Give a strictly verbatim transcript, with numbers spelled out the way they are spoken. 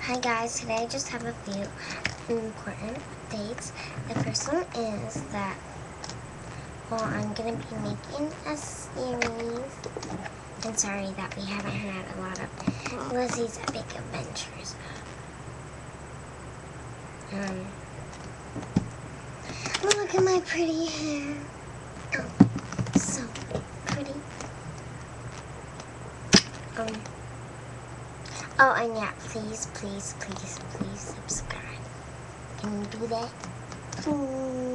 Hi guys, today I just have a few important updates. The first one is that, well, I'm going to be making a series. I'm sorry that we haven't had a lot of Lizzie's Epic Adventures. Um, look at my pretty hair. Oh, so pretty. Um, oh, and yeah, please, please, please, please subscribe. Can you do that? Please.